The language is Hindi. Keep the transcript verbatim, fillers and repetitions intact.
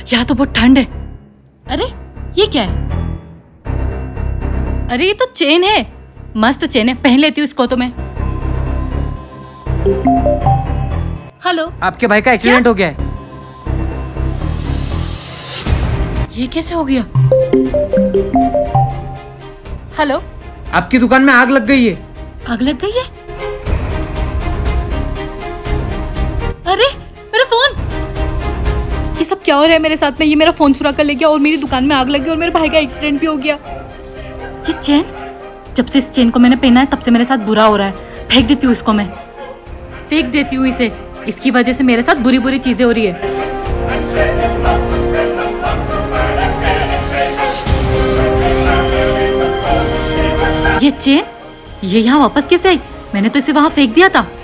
यहाँ तो बहुत ठंड है। अरे ये क्या है? अरे ये तो चेन है, मस्त चेन है, पहन लेती हूँ इसको तो मैं। हेलो, आपके भाई का एक्सीडेंट हो गया है। ये कैसे हो गया? हेलो, आपकी दुकान में आग लग गई है। आग लग गई है? अरे मेरा फोन! ये सब क्या हो रहा है मेरे साथ में? ये मेरा फोन चुरा कर ले गया और मेरी दुकान में आग लग गई और मेरे भाई का एक्सीडेंट भी हो गया। ये चेन, जब से इस चेन को मैंने पहना है तब से मेरे साथ बुरा हो रहा है। फेंक देती हूँ इसको, मैं फेंक देती हूँ इसे। इसकी वजह से मेरे साथ बुरी बुरी चीजें हो रही है। ये चेन, ये यहाँ वापस कैसे आई? मैंने तो इसे वहां फेंक दिया था।